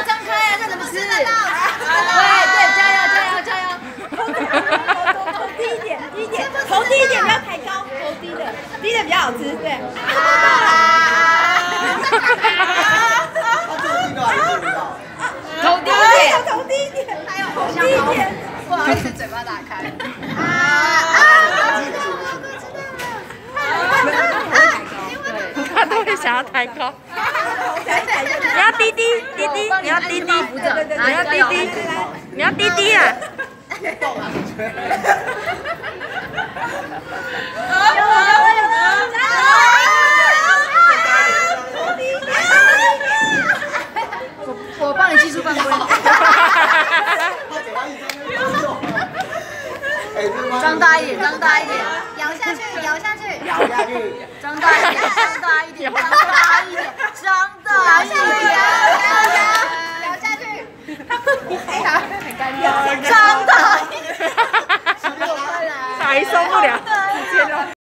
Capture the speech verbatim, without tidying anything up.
张开啊，这怎么吃？对对，加油加油加油！ 头头低一点，低一点，头低一点，不要抬高，头低的，低的比较好吃，对。 头低一点， 头低一点， 还有好低一点， 不好意思，嘴巴打开。啊啊！ 他都会想要抬高。你要滴滴滴滴，你要滴滴，你要滴滴，你要滴滴啊！ 我帮你技术犯规。张大一点，张大一点，摇下去，摇下去， 摇下去， 张大一点，张大一点，张大一点，张大一点，摇下去，哎呀，很尴尬，张大一点， 还受不了，直接就。